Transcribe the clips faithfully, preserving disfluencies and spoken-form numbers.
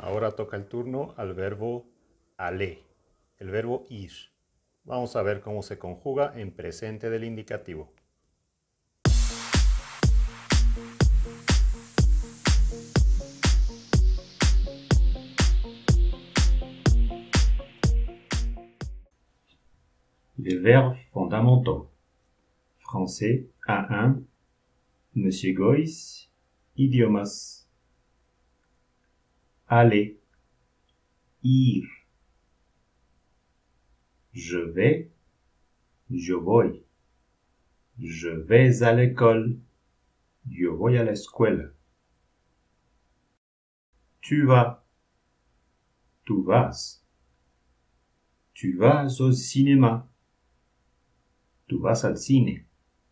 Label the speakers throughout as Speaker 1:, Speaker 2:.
Speaker 1: Ahora toca el turno al verbo aller, el verbo ir. Vamos a ver cómo se conjuga en presente del indicativo.
Speaker 2: Les verbes fondamentaux. Français A un, Monsieur Gois, idiomas. Aller, ir. Je vais, je voy. Je vais à l'école, yo voy a la escuela. Tu vas, tú vas. Tu vas au cinéma, tú vas al cine.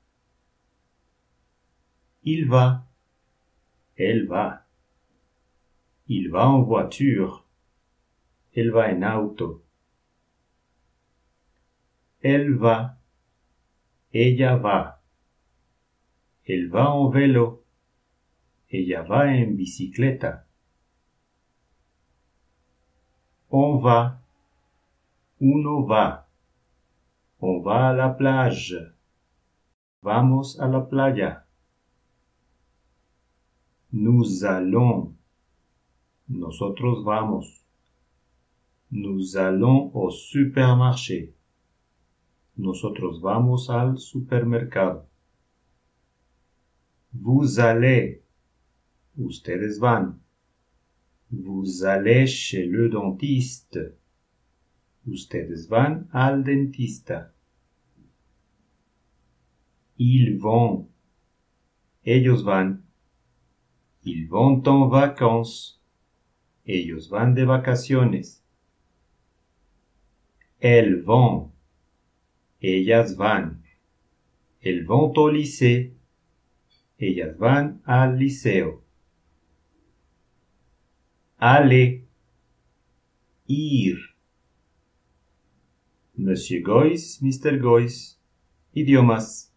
Speaker 2: Il va, elle va. Il va en voiture, elle va en auto. Elle va, ella va. Elle va en vélo, ella va en bicicleta. On va, uno va. On va a la plage. Vamos a la playa. Nous allons. Nosotros vamos. Nous allons au supermarché. Nosotros vamos al supermercado. Vous allez. Ustedes van. Vous allez chez le dentiste. Ustedes van al dentista. Ils vont. Ellos van. Ils vont en vacances. Ellos van de vacaciones. Elles vont. Ellas van. Elles vont au lycée. Ellas van al liceo. Aller. Ir. Monsieur Gois, mister Gois. Idiomas.